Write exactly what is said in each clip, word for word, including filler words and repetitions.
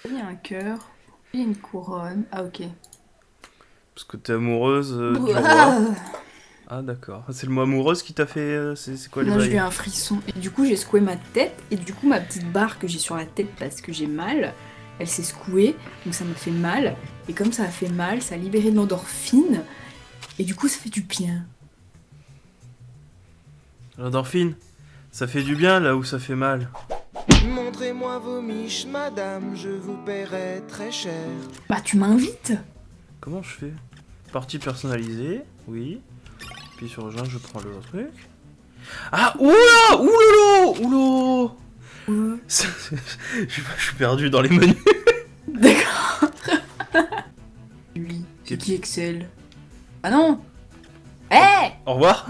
Il y a un cœur, il y a une couronne. Ah ok. Parce que t'es amoureuse euh, du Ah, roi. Ah d'accord. C'est le mot amoureuse qui t'a fait... euh, c'est quoi les non, j'ai eu bails? un frisson. Et du coup, j'ai secoué ma tête. Et du coup, ma petite barre que j'ai sur la tête parce que j'ai mal, elle s'est secouée. Donc ça m'a fait mal. Et comme ça a fait mal, ça a libéré de l'endorphine. Et du coup, ça fait du bien. L'endorphine, ça fait du bien là où ça fait mal. Montrez-moi vos miches, madame, je vous paierai très cher. Bah, tu m'invites. Comment je fais? Partie personnalisée, oui. Puis sur rejoindre, je prends le truc. Ah, oula, oulolo, oulolo. Ouais. C'est- c'est- Je je suis perdu dans les menus. D'accord. Oui, c'est qui Excel? Ah non. Eh Au revoir.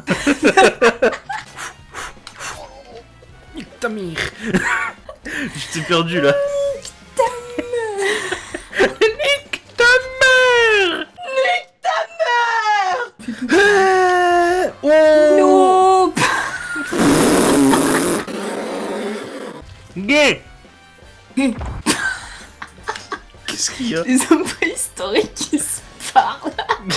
Nique ta mère. Je t'ai perdu là. Nique ta mère. Nique ta mère. Eh, oh. Non. Gay. Hum. Qu'est-ce qu'il y a? Les hommes préhistoriques qui se parlent.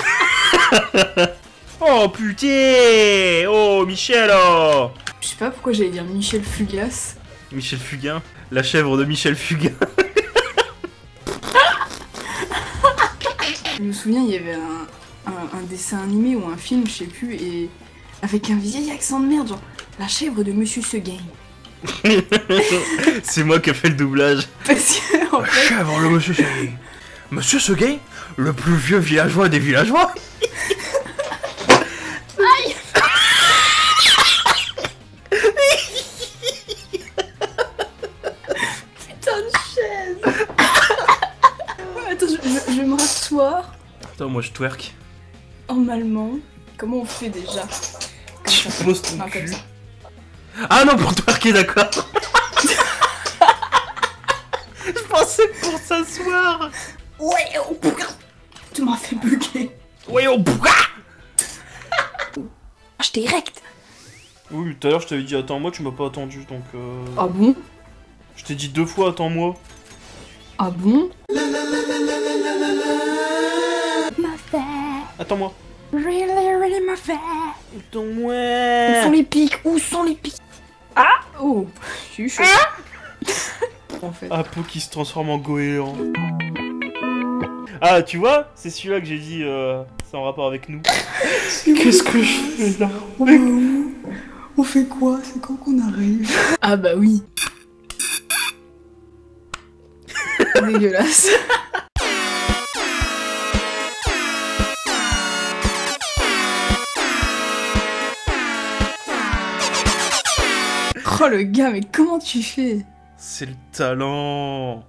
Oh putain. Oh Michel, oh. Je sais pas pourquoi j'allais dire Michel Fugass. Michel Fugain, la chèvre de Michel Fugain. Je me souviens, il y avait un, un, un dessin animé ou un film, je sais plus, et avec un vieil accent de merde, genre la chèvre de Monsieur Seguin. C'est moi qui ai fait le doublage. Parce que en La fait, chèvre, le monsieur Seguin. Monsieur Seguin, le plus vieux villageois des villageois. putain de chaise. Attends, je, je- je vais me rasseoir Attends, moi je twerk. normalement. Comment on fait déjà? Comme Tu ça. poses ton Non, comme cul. ça. Ah non, pour twerker, d'accord. Je pensais pour s'asseoir. Ouais, oh putain. Tu m'as fait bugger. Ouais, on pourra. Ah, j'étais erect. Oui, tout à l'heure je t'avais dit attends-moi, tu m'as pas attendu donc. Euh... Ah bon? Je t'ai dit deux fois attends-moi. Ah bon? Ma fête. Attends-moi. Really, really ma fête. Où Attends-moi. sont les pics? Où sont les pics? Ah! Oh! J'ai eu chaud. En fait. Ah, peau qui se transforme en goéland. Ah, tu vois, c'est celui-là que j'ai dit, euh, c'est en rapport avec nous. Qu'est-ce que je fais là? On fait quoi? C'est quand qu'on arrive? Ah bah oui. Dégueulasse. Oh le gars, mais comment tu fais? C'est le talent.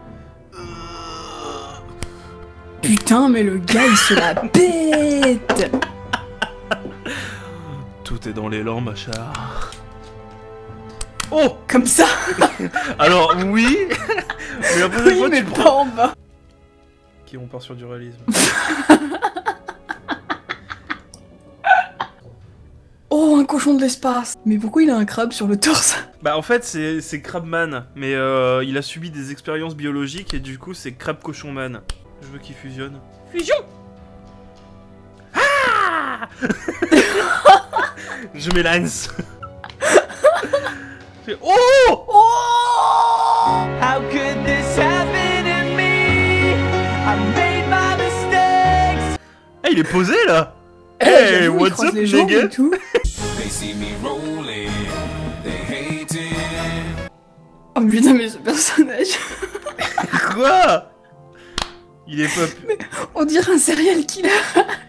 Putain, mais le gars il se la pète. Tout est dans l'élan, ma chère. Oh! Comme ça. Alors, oui! Mais la prochaine Oui, fois, mais tu pas prends... en bas. Ok, on part sur du réalisme. Oh, un cochon de l'espace. Mais pourquoi il a un crabe sur le torse? Bah, en fait, c'est c'est Crabman, mais euh, il a subi des expériences biologiques et du coup, c'est Crab Cochon Man. Je veux qu'il fusionne. Fusion! Ah! Je m'élance. Fais- Oh! Oh! How could this happen to me? I made my mistakes. Ah, il est posé là! Eh, Hey, j'avoue, il what's croise up, les jambes nigga? et tout. They see me rolling, they hate it. Oh putain, mais ce personnage. Quoi? Il est pas... On dirait un serial killer.